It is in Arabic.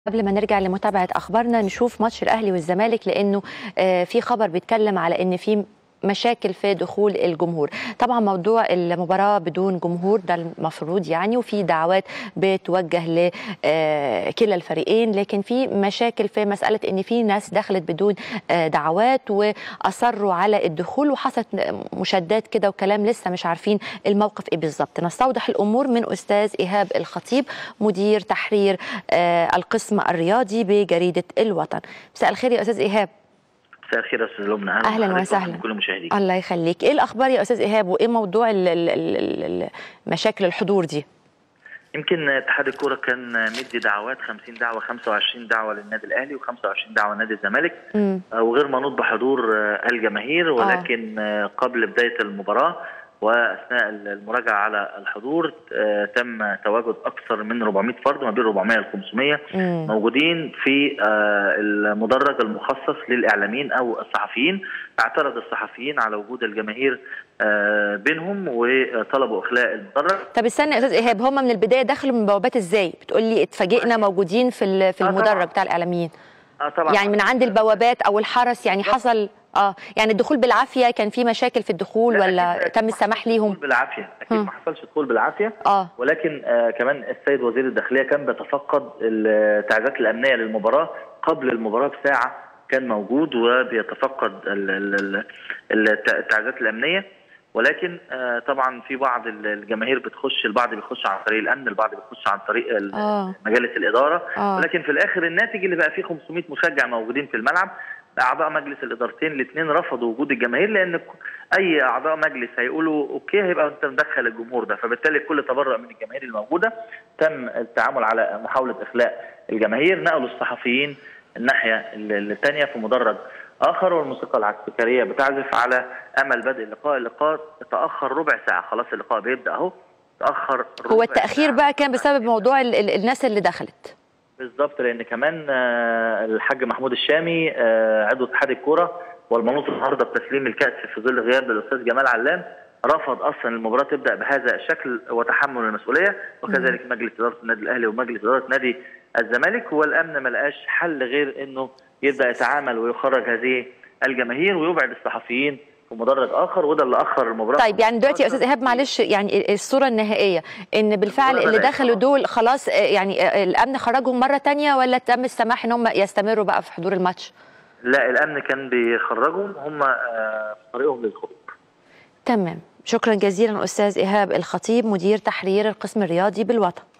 قبل ما نرجع لمتابعة أخبارنا نشوف ماتش الأهلي والزمالك لأنه في خبر بيتكلم على أن في مشاكل في دخول الجمهور. طبعا موضوع المباراة بدون جمهور ده المفروض يعني، وفي دعوات بتوجه لكلا الفريقين، لكن في مشاكل في مسألة ان في ناس دخلت بدون دعوات وأصروا على الدخول، وحصلت مشادات كده وكلام لسه مش عارفين الموقف ايه بالظبط. نستوضح الأمور من أستاذ إيهاب الخطيب مدير تحرير القسم الرياضي بجريدة الوطن. مساء الخير يا أستاذ إيهاب. مساء الخير يا استاذ لبنى. اهلا وسهلا كل مشاهديك. الله يخليك. ايه الاخبار يا استاذ ايهاب، وايه موضوع مشاكل الحضور دي؟ يمكن اتحاد الكوره كان مدي دعوات 50 دعوه 25 دعوه للنادي الاهلي و25 دعوه لنادي الزمالك، وغير منوط بحضور الجماهير، ولكن قبل بدايه المباراه واثناء المراجعه على الحضور تم تواجد اكثر من 400 فرد، ما بين 400 ل 500 موجودين في المدرج المخصص للاعلاميين او الصحفيين. اعترض الصحفيين على وجود الجماهير بينهم وطلبوا اخلاء المدرج. طب استنى يا استاذ ايهاب، هم من البدايه دخلوا من بوابات ازاي؟ بتقول لي اتفاجئنا موجودين في المدرج بتاع الاعلاميين. طبعا يعني من عند البوابات او الحرس يعني حصل يعني الدخول بالعافيه؟ كان في مشاكل في الدخول ولا تم السماح ليهم؟ بالعافيه اكيد ما حصلش دخول بالعافيه، ولكن كمان السيد وزير الداخليه كان بيتفقد التعزيزات الامنيه للمباراه قبل المباراه بساعه، كان موجود وبيتفقد التعزيزات الامنيه، ولكن طبعا في بعض الجماهير بتخش، البعض بيخش عن طريق الامن، البعض بيخش عن طريق مجالس الاداره، ولكن في الاخر الناتج اللي بقى فيه 500 مشجع موجودين في الملعب. اعضاء مجلس الادارتين الاثنين رفضوا وجود الجماهير، لان اي اعضاء مجلس هيقولوا اوكي هيبقى انت مدخل الجمهور ده، فبالتالي الكل تبرأ من الجماهير الموجوده. تم التعامل على محاوله اخلاء الجماهير، نقلوا الصحفيين الناحيه الثانيه في مدرج اخر، والموسيقى العسكريه بتعزف على امل بدء اللقاء. اللقاء تاخر ربع ساعه، خلاص اللقاء بيبدا اهو، تاخر ربع. هو التاخير ساعة بقى كان بسبب موضوع الناس اللي دخلت؟ بالظبط، لان كمان الحاج محمود الشامي عضو اتحاد الكوره والمنوط النهارده بتسليم الكاس في ظل غياب الاستاذ جمال علام، رفض اصلا المباراه تبدا بهذا الشكل وتحمل المسؤوليه، وكذلك مجلس اداره النادي الاهلي ومجلس اداره نادي الزمالك، والامن ما لقاش حل غير انه يبدا يتعامل ويخرج هذه الجماهير ويبعد الصحفيين في مدرج اخر، وده اللي اخر المباراه. طيب يعني دلوقتي يا استاذ ايهاب معلش، يعني الصوره النهائيه ان بالفعل اللي دخلوا دول خلاص يعني الامن خرجهم مره ثانيه، ولا تم السماح ان هم يستمروا بقى في حضور الماتش؟ لا، الامن كان بيخرجهم، هم في طريقهم للخروج. تمام، شكرا جزيلا استاذ ايهاب الخطيب مدير تحرير القسم الرياضي بالوطن.